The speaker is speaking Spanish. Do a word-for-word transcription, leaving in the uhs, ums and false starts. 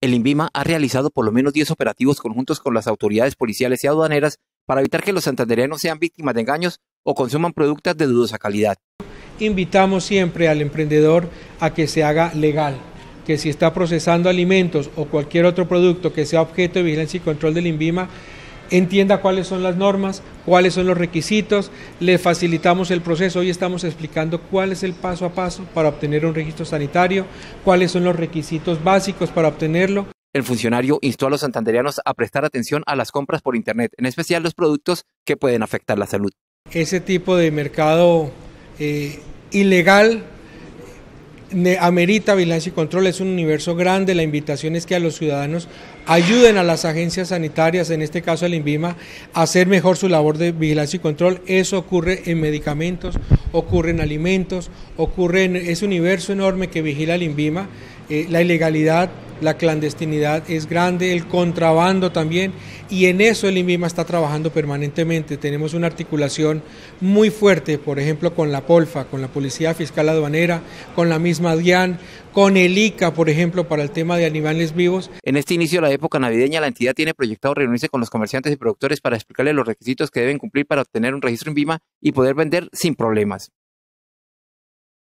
El INVIMA ha realizado por lo menos diez operativos conjuntos con las autoridades policiales y aduaneras para evitar que los santandereanos sean víctimas de engaños o consuman productos de dudosa calidad. Invitamos siempre al emprendedor a que se haga legal, que si está procesando alimentos o cualquier otro producto que sea objeto de vigilancia y control del INVIMA, entienda cuáles son las normas, cuáles son los requisitos, le facilitamos el proceso. Hoy estamos explicando cuál es el paso a paso para obtener un registro sanitario, cuáles son los requisitos básicos para obtenerlo. El funcionario instó a los santandereanos a prestar atención a las compras por internet, en especial los productos que pueden afectar la salud. Ese tipo de mercado eh, ilegal amerita vigilancia y control, es un universo grande. La invitación es que a los ciudadanos ayuden a las agencias sanitarias, en este caso al INVIMA, a hacer mejor su labor de vigilancia y control. Eso ocurre en medicamentos, ocurre en alimentos, ocurre en ese universo enorme que vigila el INVIMA. Eh, la ilegalidad, la clandestinidad es grande, el contrabando también, y en eso el INVIMA está trabajando permanentemente. Tenemos una articulación muy fuerte, por ejemplo, con la Polfa, con la Policía Fiscal Aduanera, con la misma DIAN, con el ICA, por ejemplo, para el tema de animales vivos. En este inicio de la época navideña, la entidad tiene proyectado reunirse con los comerciantes y productores para explicarles los requisitos que deben cumplir para obtener un registro INVIMA y poder vender sin problemas.